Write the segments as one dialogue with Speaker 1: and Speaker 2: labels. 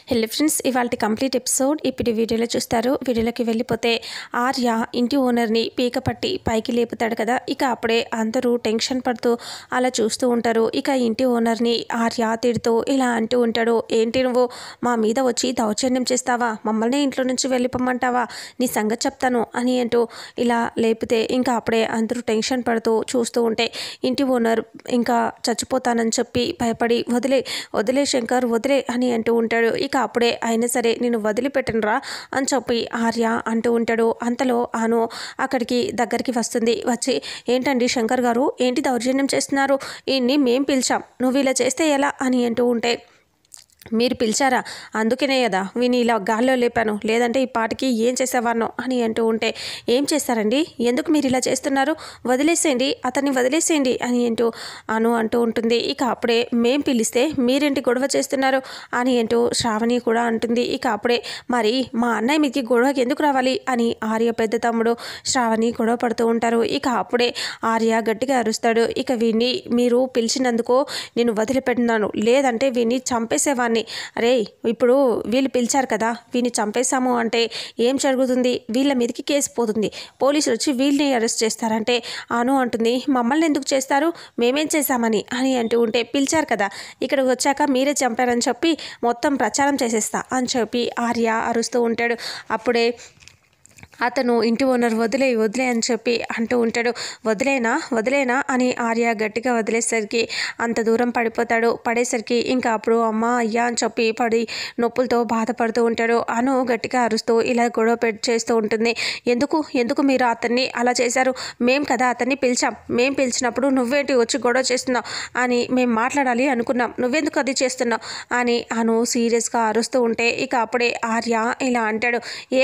Speaker 1: Hello friends, ఇవాళ complete episode ఇప్పుడు వీడియోలో చూస్తారు. వీడియోలోకి వెళ్ళిపోతే ఆర్య ఇంటి ఓనర్ని పీక పట్టి పైకి లేపుతాడు కదా. ఇక అప్పుడే అందరూ టెన్షన్ పడుతూ అలా చూస్తూ ఉంటారు. ఇక ఇంటి ఓనర్ని ఆర్య తిడుతూ ఇలా అంటూ ఉంటాడు, ఏంటి నువ్వు మా మీద వచ్చి దౌర్జన్యం చేస్తావా, మమ్మల్ని ఇంట్లో నుంచి వెళ్ళిపోమంటావా, నీ సంగతి చెప్తాను అని అంటూ ఇలా లేపితే ఇంకా అప్పుడే అందరూ టెన్షన్ పడుతూ చూస్తూ ఉంటే ఇంటి ఓనర్ ఇంకా చచ్చిపోతానని చెప్పి భయపడి వదిలే శంకర్ వదిలే అని అంటూ ఉంటాడు. ఇక అప్పుడే అయినా సరే నేను వదిలిపెట్టనురా అని చెప్పి ఆర్య అంటూ ఉంటాడు. అంతలో అను అక్కడికి దగ్గరికి వస్తుంది. వచ్చి ఏంటండి శంకర్ గారు, ఏంటి దౌర్జన్యం చేస్తున్నారు, ఈయన్ని మేం పిలిచాం, నువ్వు ఇలా చేస్తే ఎలా అని అంటూ ఉంటే, మీరు పిలిచారా, అందుకనే కదా వీని ఇలా గాల్లో లేపాను, లేదంటే ఈ పాటికి ఏం చేసేవాడినో అని అంటూ ఉంటే, ఏం చేస్తారండి, ఎందుకు మీరు ఇలా చేస్తున్నారు, వదిలేసేయండి, అతన్ని వదిలేసేయండి అని అంటూ ఉంటుంది. ఇక అప్పుడే మేం పిలిస్తే మీరేంటి గొడవ చేస్తున్నారు అని అంటూ శ్రావణి కూడా అంటుంది. ఇక అప్పుడే మరి మా అన్నయ్య మీదకి గొడవకి ఎందుకు రావాలి అని ఆర్య పెద్ద తమ్ముడు శ్రావణి గొడవ పడుతూ ఉంటారు. ఇక అప్పుడే ఆర్య గట్టిగా అరుస్తాడు, ఇక వీడిని మీరు పిలిచినందుకు నేను వదిలిపెట్టినాను, లేదంటే వీడిని చంపేసేవాడిని. అరే ఇప్పుడు వీళ్ళు పిలిచారు కదా, వీడిని చంపేశాము అంటే ఏం జరుగుతుంది, వీళ్ళ మీదకి కేసు పోతుంది, పోలీసులు వచ్చి వీళ్ళని అరెస్ట్ చేస్తారంటే అను అంటుంది, మమ్మల్ని ఎందుకు చేస్తారు, మేమేం చేశామని అని అంటూ ఉంటే, పిలిచారు కదా ఇక్కడికి వచ్చాక మీరే చంపారని చెప్పి మొత్తం ప్రచారం చేసేస్తా అని చెప్పి ఆర్య అరుస్తూ ఉంటాడు. అప్పుడే అతను ఇంటి ఓనర్ వదిలే అని చెప్పి అంటూ ఉంటాడు. వదిలేనా అని ఆర్య గట్టిగా వదిలేసరికి అంత దూరం పడేసరికి ఇంకా అప్పుడు అమ్మ అయ్యా అని చెప్పి పడి నొప్పులతో బాధపడుతూ ఉంటాడు. అను గట్టిగా అరుస్తూ ఇలా గొడవ చేస్తూ ఉంటుంది. ఎందుకు మీరు అతన్ని అలా చేశారు, మేం కదా అతన్ని పిలిచాం, మేం పిలిచినప్పుడు నువ్వేంటి వచ్చి గొడవ చేస్తున్నావు అని మేము మాట్లాడాలి అనుకున్నాం, నువ్వెందుకు అది చేస్తున్నావు అని అను సీరియస్గా అరుస్తూ ఉంటే, ఇక అప్పుడే ఆర్య ఇలా అంటాడు,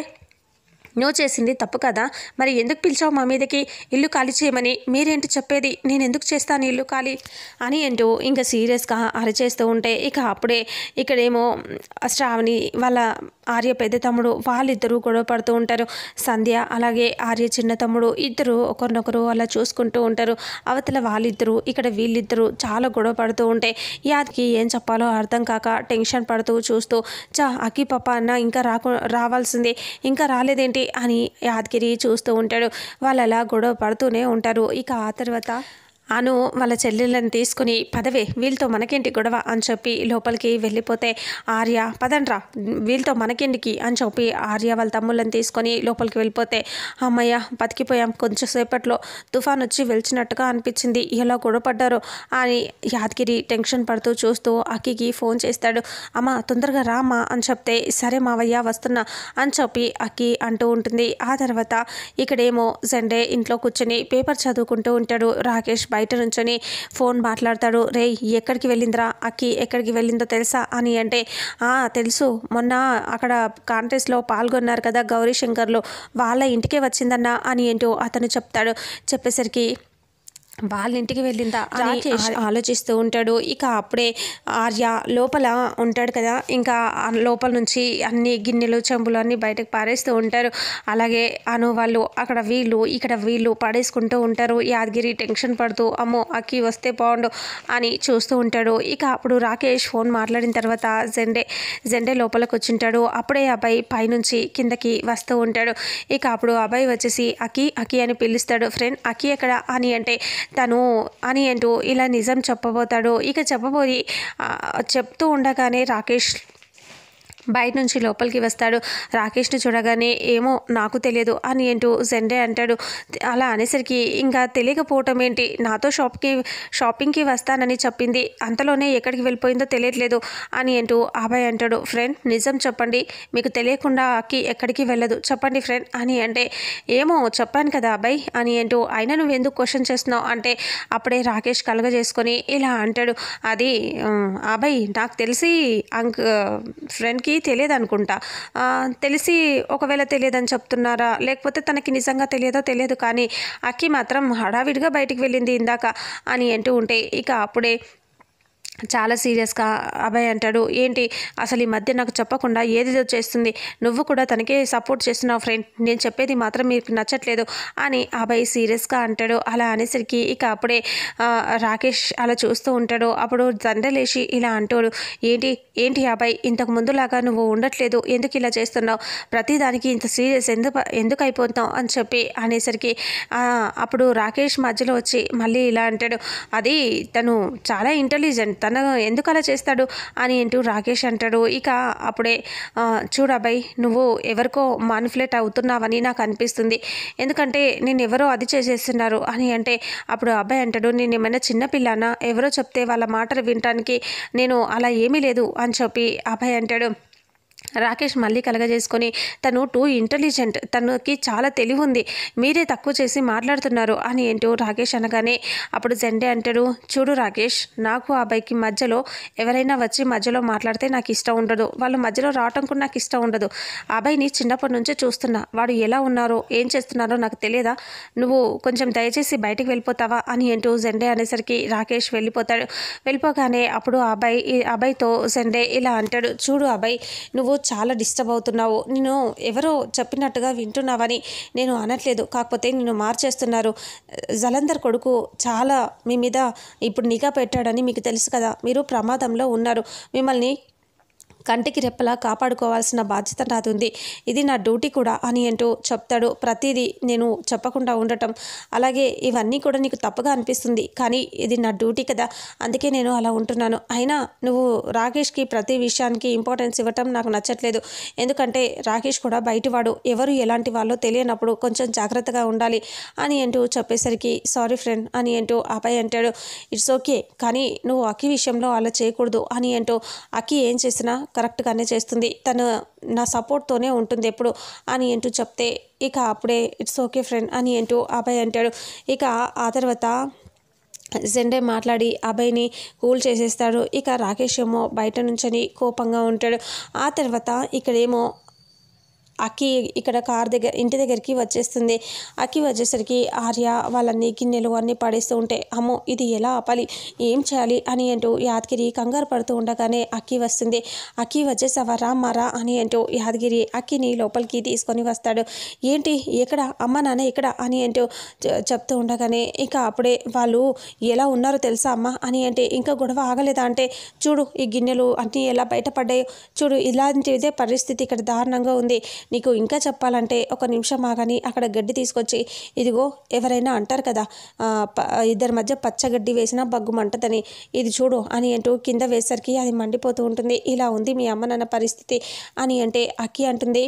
Speaker 1: నువ్వు చేసింది తప్పు కదా, మరి ఎందుకు పిలిచావు మా మీదకి, ఇల్లు ఖాళీ చేయమని, మీరేంటి చెప్పేది, నేను ఎందుకు చేస్తాను ఇల్లు ఖాళీ అని అంటూ ఇంకా సీరియస్గా అరిచేస్తూ ఉంటే, ఇక అప్పుడే ఇక్కడేమో శ్రావణి వాళ్ళ ఆర్య పెద్ద తమ్ముడు వాళ్ళిద్దరూ గొడవ పడుతూ ఉంటారు. సంధ్య అలాగే ఆర్య చిన్న తమ్ముడు ఇద్దరు ఒకరినొకరు అలా చూసుకుంటూ ఉంటారు. అవతల వాళ్ళిద్దరూ ఇక్కడ వీళ్ళిద్దరూ చాలా గొడవ పడుతూ ఉంటే యాద్కి ఏం చెప్పాలో అర్థం కాక టెన్షన్ పడుతూ చూస్తూ, అక్కి పాప అన్న ఇంకా రావాల్సిందే, ఇంకా రాలేదేంటి అని యాదగిరి చూస్తూ ఉంటాడు. వాళ్ళు అలా గొడవ పడుతూనే ఉంటారు. ఇక ఆ తర్వాత అను వాళ్ళ చెల్లెళ్ళని తీసుకుని పదవే వీళ్ళతో మనకేంటి గొడవ అని చెప్పి లోపలికి వెళ్ళిపోతే, ఆర్య పదండ్రా వీళ్ళతో మనకెందుకి అని చెప్పి ఆర్య వాళ్ళ తమ్ముళ్ళని తీసుకొని లోపలికి వెళ్ళిపోతే, అమ్మయ్య బతికిపోయాం, కొంచెం సేపట్లో తుఫాన్ వచ్చి వెలిచినట్టుగా అనిపించింది, ఎలా గొడవ పడ్డారో అని యాదగిరి టెన్షన్ పడుతూ చూస్తూ అక్కికి ఫోన్ చేస్తాడు. అమ్మ తొందరగా రామ్మా అని చెప్తే, సరే మావయ్య వస్తున్నా అని చెప్పి అక్కి అంటూ ఉంటుంది. ఆ తర్వాత ఇక్కడేమో జెండే ఇంట్లో కూర్చొని పేపర్ చదువుకుంటూ ఉంటాడు. రాకేష్ బయట నుంచొని ఫోన్ మాట్లాడతాడు. రే ఎక్కడికి వెళ్ళిందిరా అక్కి, ఎక్కడికి వెళ్ళిందో తెలుసా అని అంటే, తెలుసు, మొన్న అక్కడ కాంటెస్ట్లో పాల్గొన్నారు కదా గౌరీ శంకర్లో, వాళ్ళ ఇంటికే వచ్చిందన్నా అని ఏంటో అతను చెప్పేసరికి వాళ్ళ ఇంటికి వెళ్ళిందా రాకేష్ ఆలోచిస్తూ ఉంటాడు. ఇక అప్పుడే ఆర్య లోపల ఉంటాడు కదా, ఇంకా లోపల నుంచి అన్ని గిన్నెలు చెంబులు అన్నీ బయటకు పారేస్తూ ఉంటారు. అలాగే అను వాళ్ళు అక్కడ ఇక్కడ వీళ్ళు పడేసుకుంటూ ఉంటారు. యాదగిరి టెన్షన్ పడుతూ అమ్మో అక్కి వస్తే బాగుండు అని చూస్తూ ఉంటాడు. ఇక అప్పుడు రాకేష్ ఫోన్ మాట్లాడిన తర్వాత జెండే లోపలికి వచ్చింటాడు. అప్పుడే అబ్బాయి పైనుంచి కిందకి వస్తూ ఉంటాడు. ఇక అప్పుడు అబ్బాయి వచ్చేసి అక్కి అని పిలుస్తాడు. ఫ్రెండ్ అక్కి ఎక్కడ అని అంటే, తను అని అంటూ ఇలా నిజం చెప్పబోతాడు. ఇక చెప్పబోయి చెప్తూ ఉండగానే రాకేష్ బయట నుంచి లోపలికి వస్తాడు. రాకేష్ని చూడగానే ఏమో నాకు తెలియదు అని అంటూ జెండే అంటాడు. అలా అనేసరికి ఇంకా తెలియకపోవటం ఏంటి, నాతో షాపింగ్కి వస్తానని చెప్పింది, అంతలోనే ఎక్కడికి వెళ్ళిపోయిందో తెలియట్లేదు అని అంటూ అబ్బాయి అంటాడు. ఫ్రెండ్ నిజం చెప్పండి, మీకు తెలియకుండా అక్కి ఎక్కడికి వెళ్ళదు, చెప్పండి ఫ్రెండ్ అని అంటే, ఏమో చెప్పాను కదా అబ్బాయి అని అంటూ, అయినా నువ్వు ఎందుకు క్వశ్చన్ చేస్తున్నావు అంటే అప్పుడే రాకేష్ కలగజేసుకొని ఇలా అంటాడు, అది అబ్బాయి నాకు తెలిసి ఫ్రెండ్కి తెలియదు అనుకుంటా, తెలిసి ఒకవేళ తెలియదని చెప్తున్నారా, లేకపోతే తనకి నిజంగా తెలియదు కానీ అక్కి మాత్రం హడావిడిగా బయటికి వెళ్ళింది ఇందాక అని అంటూ ఉంటే, ఇక అప్పుడే చాలా సీరియస్గా అభయ్ అంటాడు, ఏంటి అసలు ఈ మధ్య నాకు చెప్పకుండా ఏదేదో చేస్తుంది, నువ్వు కూడా తనకే సపోర్ట్ చేస్తున్నావు ఫ్రెండ్, నేను చెప్పేది మాత్రం మీకు నచ్చట్లేదు అని అభయ్ సీరియస్గా అంటాడు. అలా అనేసరికి ఇక అప్పుడే రాకేష్ అలా చూస్తూ ఉంటాడు. అప్పుడు దండలేసి ఇలా అంటాడు, ఏంటి ఏంటి అభయ్, ఇంతకు ముందులాగా నువ్వు ఉండట్లేదు, ఎందుకు ఇలా చేస్తున్నావు, ప్రతిదానికి ఇంత సీరియస్ ఎందుకు అయిపోతున్నావు అని చెప్పి అనేసరికి అప్పుడు రాకేష్ మధ్యలో వచ్చి మళ్ళీ ఇలా అంటాడు, అది తను చాలా ఇంటెలిజెంట్, తను ఎందుకు అలా చేస్తాడు అని అంటూ రాకేష్ అంటాడు. ఇక అప్పుడే చూడు అబ్బాయి, నువ్వు ఎవరికో మానిపులేట్ అవుతున్నావని నాకు అనిపిస్తుంది, ఎందుకంటే నేను ఎవరో అది చేసేస్తున్నారు అని అంటే అప్పుడు అబ్బాయి అంటాడు, నేను ఏమైనా చిన్నపిల్లనా, ఎవరో చెప్తే వాళ్ళ మాటలు వినటానికి, నేను అలా ఏమీ లేదు అని చెప్పి అబ్బాయి అంటాడు. రాకేష్ మళ్ళీ కలగజేసుకొని, తను టూ ఇంటెలిజెంట్, తనకి చాలా తెలివి ఉంది, మీరే తక్కువ చేసి మాట్లాడుతున్నారు అని ఏంటో రాకేష్ అనగానే అప్పుడు జెండే అంటాడు, చూడు రాకేష్, నాకు ఆ అబ్బాయికి మధ్యలో ఎవరైనా వచ్చి మధ్యలో మాట్లాడితే నాకు ఇష్టం ఉండదు, వాళ్ళు మధ్యలో రావటం కూడా నాకు ఇష్టం ఉండదు. ఆ అబ్బాయిని చిన్నప్పటి నుంచే చూస్తున్నా, వాడు ఎలా ఉన్నారో ఏం చేస్తున్నారో నాకు తెలియదా, నువ్వు కొంచెం దయచేసి బయటికి వెళ్ళిపోతావా అని ఏంటో జెండే అనేసరికి రాకేష్ వెళ్ళిపోతాడు. వెళ్ళిపోగానే అప్పుడు ఆ అబ్బాయితో జెండే ఇలా అంటాడు, చూడు అబ్బాయి, నువ్వు చాలా డిస్టర్బ్ అవుతున్నావు, నేను ఎవరో చెప్పినట్టుగా వింటున్నావని నేను అనట్లేదు, కాకపోతే నేను మార్చేస్తున్నారు. జలంధర్ కొడుకు చాలా మీ మీద ఇప్పుడు నిఘా పెట్టాడని మీకు తెలుసు కదా, మీరు ప్రమాదంలో ఉన్నారు, మిమ్మల్ని కంటికి రెప్పలా కాపాడుకోవాల్సిన బాధ్యత నాది ఉంది, ఇది నా డ్యూటీ కూడా అని అంటూ చెప్తాడు. ప్రతిదీ నేను చెప్పకుండా ఉండటం, అలాగే ఇవన్నీ కూడా నీకు తప్పుగా అనిపిస్తుంది, కానీ ఇది నా డ్యూటీ కదా, అందుకే నేను అలా ఉంటున్నాను. అయినా నువ్వు రాకేష్కి ప్రతి విషయానికి ఇంపార్టెన్స్ ఇవ్వటం నాకు నచ్చట్లేదు, ఎందుకంటే రాకేష్ కూడా బయటివాడు, ఎవరు ఎలాంటి వాళ్ళో తెలియనప్పుడు కొంచెం జాగ్రత్తగా ఉండాలి అని అంటూ చెప్పేసరికి సారీ ఫ్రెండ్ అని అంటూ అభయ్ అంటాడు. ఇట్స్ ఓకే, కానీ నువ్వు అక్కి విషయంలో అలా చేయకూడదు అని అంటూ, అక్కి ఏం చేసినా కరెక్ట్గానే చేస్తుంది, తను నా సపోర్ట్తోనే ఉంటుంది ఎప్పుడు అని అంటూ చెప్తే ఇక అప్పుడే ఇట్స్ ఓకే ఫ్రెండ్ అని అంటూ అభయ్ అంటాడు. ఇక ఆ తర్వాత జెండే మాట్లాడి అభయ్ని కూల్ చేసేస్తాడు. ఇక రాకేష్ ఏమో బయట నుంచని కోపంగా ఉంటాడు. ఆ తర్వాత ఇక్కడేమో అక్కి ఇక్కడ ఇంటి దగ్గరికి వచ్చేస్తుంది. అక్కి వచ్చేసరికి ఆర్య వాళ్ళన్ని గిన్నెలు అన్నీ పడేస్తూ ఉంటే, అమ్మో ఇది ఎలా ఆపాలి, ఏం చేయాలి అని అంటూ యాదగిరి కంగారు పడుతూ ఉండగానే అక్కి వస్తుంది. అక్కి వచ్చేసావా, రామ్మారా అని అంటూ యాదగిరి అక్కిని లోపలికి తీసుకొని వస్తాడు. ఏంటి ఎక్కడ, అమ్మ నాన్న ఎక్కడ అని అంటూ చెప్తూ ఉండగానే ఇక అప్పుడే వాళ్ళు ఎలా ఉన్నారో తెలుసా అమ్మ అని అంటే, ఇంకా గొడవ ఆగలేదా అంటే, చూడు ఈ గిన్నెలు అన్నీ ఎలా బయటపడ్డాయో చూడు, ఇలాంటిదే పరిస్థితి ఇక్కడ దారుణంగా ఉంది, నీకు ఇంకా చెప్పాలంటే ఒక నిమిషం ఆగని అక్కడ గడ్డి తీసుకొచ్చి, ఇదిగో ఎవరైనా అంటారు కదా ఇద్దరి మధ్య పచ్చగడ్డి వేసినా బగ్గు మంటదని, ఇది చూడు అని అంటూ కింద వేసరికి అది మండిపోతూ ఉంటుంది. ఇలా ఉంది మీ అమ్మ నాన్న పరిస్థితి అని అంటే అక్కి అంటుంది,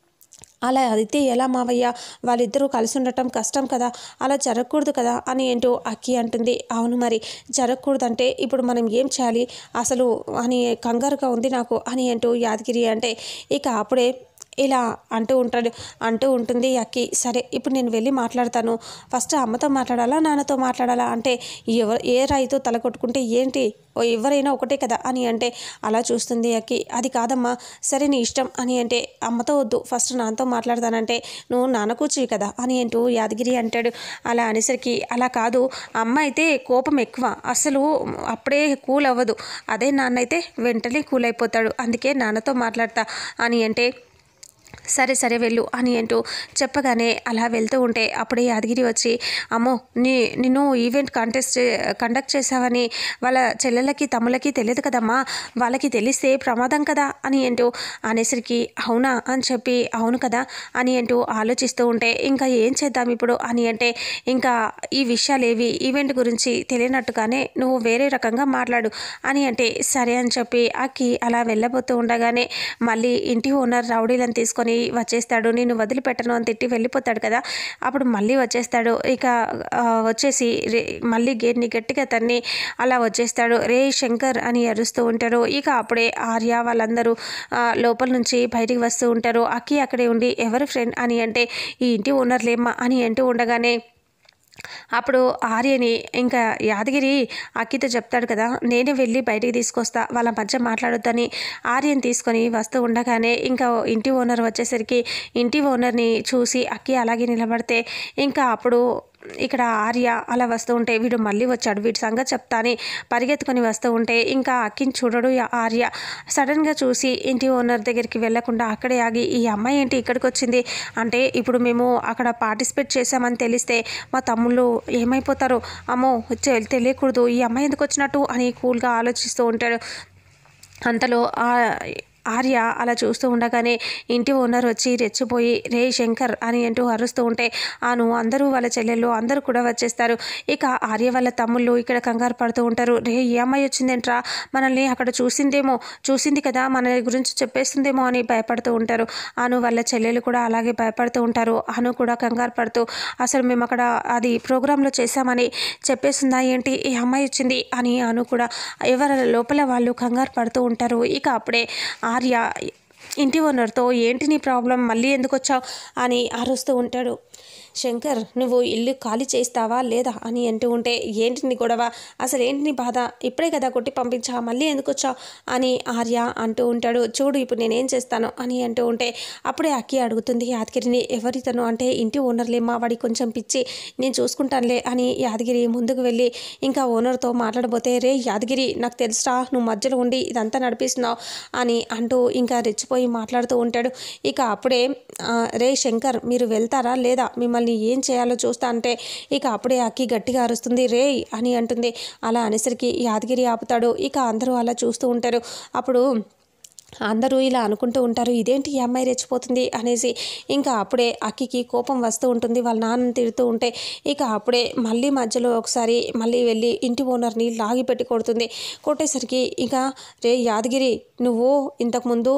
Speaker 1: అలా అయితే ఎలా మావయ్య, వాళ్ళిద్దరూ కలిసి ఉండటం కష్టం కదా, అలా జరగకూడదు కదా అని ఏంటో అక్కి అంటుంది. అవును మరి జరగకూడదంటే ఇప్పుడు మనం ఏం చేయాలి అసలు అని కంగారుగా ఉంది నాకు అని అంటూ యాదగిరి అంటే ఇక అప్పుడే ఇలా అంటూ ఉంటుంది అక్కి. సరే ఇప్పుడు నేను వెళ్ళి మాట్లాడతాను, ఫస్ట్ అమ్మతో మాట్లాడాలా నాన్నతో మాట్లాడాలా అంటే, ఏ రాయితో తల కొట్టుకుంటే ఏంటి, ఎవరైనా ఒకటే కదా అని అంటే అలా చూస్తుంది అక్కి. అది కాదమ్మా, సరే నీ ఇష్టం అని అంటే, అమ్మతో వద్దు ఫస్ట్ నాన్నతో మాట్లాడతానంటే, నువ్వు నాన్న కూర్చువి కదా అని అంటూ యాదగిరి అంటాడు. అలా అనేసరికి, అలా కాదు అమ్మ అయితే కోపం ఎక్కువ, అసలు అప్పుడే కూల్ అవ్వదు, అదే నాన్న అయితే వెంటనే కూల్ అయిపోతాడు, అందుకే నాన్నతో మాట్లాడతా అని అంటే, సరే సరే వెళ్ళు అని అంటూ చెప్పగానే అలా వెళ్తూ ఉంటే అప్పుడే యాదగిరి వచ్చి, అమ్మో నిన్ను ఈవెంట్ కండక్ట్ చేసావని వాళ్ళ చెల్లెళ్ళకి తమ్ముళ్ళకి తెలియదు కదమ్మా, వాళ్ళకి తెలిస్తే ప్రమాదం కదా అని అంటూ అనేసరికి, అవునా అని చెప్పి అవును కదా అని అంటూ ఆలోచిస్తూ ఉంటే, ఇంకా ఏం చేద్దాం ఇప్పుడు అని అంటే, ఇంకా ఈ విషయాలేవి ఈవెంట్ గురించి తెలియనట్టుగానే నువ్వు వేరే రకంగా మాట్లాడు అని అంటే, సరే అని చెప్పి అక్కి అలా వెళ్ళబోతూ ఉండగానే మళ్ళీ ఇంటి ఓనర్ రౌడీలను తీసుకొని వచ్చేస్తాడు. నేను వదిలిపెట్టను అని తిట్టి వెళ్ళిపోతాడు కదా, అప్పుడు మళ్ళీ వచ్చేస్తాడు. ఇక వచ్చేసి మళ్ళీ గేట్ని గట్టిగా తన్ని అలా వచ్చేస్తాడు. రే శంకర్ అని అరుస్తూ ఉంటారు. ఇక అప్పుడే ఆర్య వాళ్ళందరూ లోపల నుంచి బయటికి వస్తూ ఉంటారు. అక్కి అక్కడే ఉండి, ఎవరి ఫ్రెండ్ అని అంటే, ఈ ఇంటి ఓనర్లేమ్మా అని అంటూ ఉండగానే అప్పుడు ఆర్యని ఇంకా యాదగిరి అక్కితో చెప్తాడు కదా, నేనే వెళ్ళి బయటికి తీసుకొస్తా, వాళ్ళ మధ్య మాట్లాడొద్దని ఆర్యని తీసుకొని వస్తూ ఉండగానే ఇంకా ఇంటి ఓనర్ వచ్చేసరికి ఇంటి ఓనర్ని చూసి అక్కి అలాగే నిలబడితే ఇంకా అప్పుడు ఇక్కడ ఆర్య అలా వస్తూ ఉంటే వీడు మళ్ళీ వచ్చాడు, వీడి సంగతి చెప్తానే పరిగెత్తుకొని వస్తూ ఉంటే ఇంకా అక్కిని చూడడు ఆర్య. సడన్గా చూసి ఇంటి ఓనర్ దగ్గరికి వెళ్లకుండా అక్కడే ఆగి, ఈ అమ్మాయి ఏంటి ఇక్కడికి వచ్చింది అంటే ఇప్పుడు మేము అక్కడ పార్టిసిపేట్ చేసామని తెలిస్తే మా తమ్ముళ్ళు ఏమైపోతారు, అమ్మో తెలియకూడదు, ఈ అమ్మాయి ఎందుకు వచ్చినట్టు అని కూల్గా ఆలోచిస్తూ ఉంటాడు. అంతలో ఆర్య అలా చూస్తూ ఉండగానే ఇంటి ఓనర్ వచ్చి రెచ్చిపోయి రే శంకర్ అని అంటూ అరుస్తూ ఉంటే అందరూ వాళ్ళ చెల్లెళ్ళు అందరూ కూడా వచ్చేస్తారు. ఇక ఆర్య వాళ్ళ తమ్ముళ్ళు ఇక్కడ కంగారు పడుతూ ఉంటారు. రే ఏ అమ్మాయి వచ్చిందేంట్రా, మనల్ని అక్కడ చూసింది కదా, మన గురించి చెప్పేస్తుందేమో అని భయపడుతూ ఉంటారు. వాళ్ళ చెల్లెలు కూడా అలాగే భయపడుతూ ఉంటారు. కూడా కంగారు పడుతూ అసలు మేము అక్కడ అది ప్రోగ్రాంలో చేశామని చెప్పేస్తుందా ఏంటి, ఈ అమ్మాయి వచ్చింది అని కూడా ఎవరి లోపల వాళ్ళు కంగారు పడుతూ ఉంటారు. ఇక అప్పుడే ఆర్య ఇంటి ఓనర్తో ఏంటి నీ ప్రాబ్లం, మళ్ళీ ఎందుకు వచ్చావు అని అరుస్తూ ఉంటాడు. శంకర్ నువ్వు ఇల్లు ఖాళీ చేస్తావా లేదా అని అంటూ ఉంటే ఏంటి నీ గొడవ, అసలు ఏంటి నీ బాధ, ఇప్పుడే కదా కొట్టి పంపించా, మళ్ళీ ఎందుకు వచ్చావు అని ఆర్య అంటూ ఉంటాడు. చూడు ఇప్పుడు నేనేం చేస్తాను అని అంటూ ఉంటే అప్పుడే అక్కి అడుగుతుంది యాదగిరిని, ఎవరితను అంటే ఇంటి ఓనర్లేమ్మా, వాడి కొంచెం పిచ్చి, నేను చూసుకుంటానులే అని యాదగిరి ముందుకు వెళ్ళి ఇంకా ఓనర్తో మాట్లాడబోతే రే యాదగిరి నాకు తెలుసా నువ్వు మధ్యలో ఉండి ఇదంతా నడిపిస్తున్నావు అని అంటూ ఇంకా రెచ్చిపోయి మాట్లాడుతూ ఉంటాడు. ఇక అప్పుడే రే శంకర్ మీరు వెళ్తారా లేదా, మిమ్మల్ని ఏం చేయాలో చూస్తా అంటే ఇక అప్పుడే అక్కి గట్టిగా అరుస్తుంది రే అని అంటుంది. అలా అనేసరికి యాదగిరి ఆపుతాడు. ఇక అందరూ అలా చూస్తూ ఉంటారు. అప్పుడు అందరూ ఇలా అనుకుంటూ ఉంటారు, ఇదేంటి ఈ అమ్మాయి రెచ్చిపోతుంది అనేసి. ఇంకా అప్పుడే అక్కికి కోపం వస్తూ ఉంటుంది, వాళ్ళ నాన్నని తిడుతూ ఉంటే ఇక అప్పుడే మళ్ళీ మధ్యలో ఒకసారి మళ్ళీ వెళ్ళి ఇంటి ఓనర్ని లాగి పెట్టి కొడుతుంది. కొట్టేసరికి ఇంకా రే యాదగిరి నువ్వు ఇంతకుముందు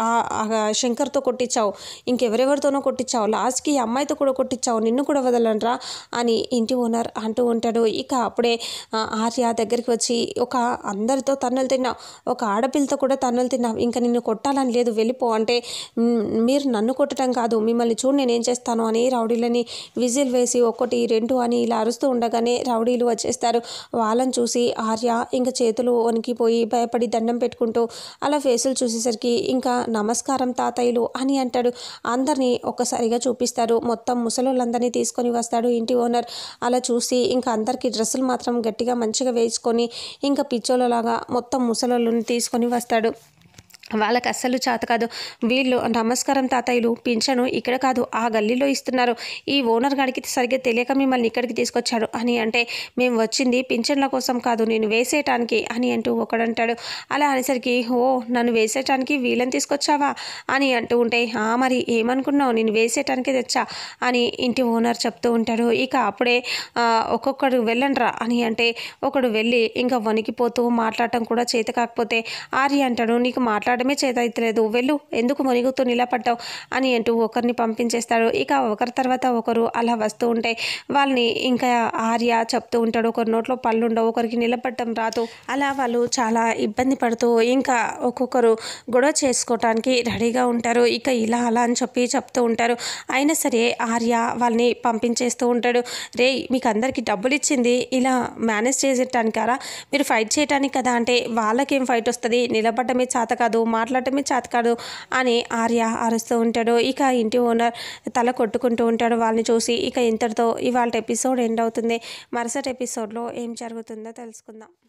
Speaker 1: శంకర్తో కొట్టించావు, ఇంకెవరెవరితోనో కొట్టించావు, లాస్ట్కి ఈ అమ్మాయితో కూడా కొట్టించావు, నిన్ను కూడా వదలనరా అని ఇంటి ఓనర్ అంటూ ఉంటాడు. ఇక అప్పుడే ఆర్య దగ్గరికి వచ్చి అందరితో తన్నులు తిన్నావు, ఒక ఆడపిల్లతో కూడా తన్నులు తిన్నావు, ఇంకా నిన్ను కొట్టాలని లేదు వెళ్ళిపో అంటే మీరు నన్ను కొట్టడం కాదు మిమ్మల్ని చూడు నేనేం చేస్తాను అని రౌడీలని విజిల్ వేసి 1 2 అని ఇలా అరుస్తూ ఉండగానే రౌడీలు వచ్చేస్తారు. వాళ్ళని చూసి ఆర్య ఇంకా చేతులు వణికిపోయి భయపడి దండం పెట్టుకుంటూ అలా ఫేసులు చూసేసరికి ఇంకా నమస్కారం తాతయ్యలు అని అంటాడు. అందరినీ ఒక్కసారిగా చూపిస్తారు. మొత్తం ముసలోళ్ళందరినీ తీసుకొని వస్తాడు ఇంటి ఓనర్. అలా చూసి ఇంకా అందరికీ డ్రెస్సులు మాత్రం గట్టిగా మంచిగా వేసుకొని ఇంకా పిచ్చోళ్ళలాగా మొత్తం ముసలోళ్ళని తీసుకొని వస్తాడు. వాళ్ళకి అస్సలు చేత కాదు. వీళ్ళు నమస్కారం తాతయ్యలు పింఛను ఇక్కడ కాదు ఆ గల్లీలో ఇస్తున్నారు, ఈ ఓనర్ గారికి సరిగ్గా తెలియక మిమ్మల్ని ఇక్కడికి తీసుకొచ్చాడు అని అంటే మేము వచ్చింది పింఛన్ల కోసం కాదు నేను వేసేయటానికి అని అంటూ ఒకడంటాడు. అలా అనేసరికి నన్ను వేసేయటానికి వీళ్ళని తీసుకొచ్చావా అని అంటూ ఉంటే మరి ఏమనుకున్నావు నేను వేసేయటానికే తెచ్చా అని ఇంటి ఓనర్ చెప్తూ ఉంటాడు. ఇక అప్పుడే ఒక్కొక్కడు వెళ్ళండ్రా అని అంటే ఒకడు వెళ్ళి ఇంకా వణికిపోతూ మాట్లాడటం కూడా చేత కాకపోతే ఆర్య అంటాడు నీకు మాట్లాడమే చేత అయితలేదు, వెళ్ళు ఎందుకు మునిగుతూ నిలబడ్డావు అని అంటూ ఒకరిని పంపించేస్తాడు. ఇక ఒకరి తర్వాత ఒకరు అలా వస్తూ ఉంటే వాళ్ళని ఇంకా ఆర్య చెప్తూ ఉంటాడు, ఒకరి నోట్లో పళ్ళు ఉండవు, ఒకరికి నిలబడటం రాదు, అలా వాళ్ళు చాలా ఇబ్బంది పడుతూ ఇంకా ఒక్కొక్కరు గొడవ చేసుకోవటానికి రెడీగా ఉంటారు. ఇక ఇలా అలా అని చెప్తూ ఉంటారు. అయినా సరే ఆర్య వాళ్ళని పంపించేస్తూ ఉంటాడు. రే మీకు అందరికీ డబ్బులు ఇచ్చింది ఇలా మేనేజ్ చేసేటానికారా, మీరు ఫైట్ చేయటానికి కదా అంటే వాళ్ళకేం ఫైట్ వస్తుంది, నిలబడటమే చేత కాదు మాట్లాడటమే చేత కాదు అని ఆర్య అరుస్తూ ఉంటాడు. ఇక ఇంటి ఓనర్ తల కొట్టుకుంటూ ఉంటాడు వాళ్ళని చూసి. ఇక ఇంతటితో ఇవాళ ఎపిసోడ్ ఎండ్ అవుతుంది. మరుసటి ఎపిసోడ్లో ఏం జరుగుతుందో తెలుసుకుందాం.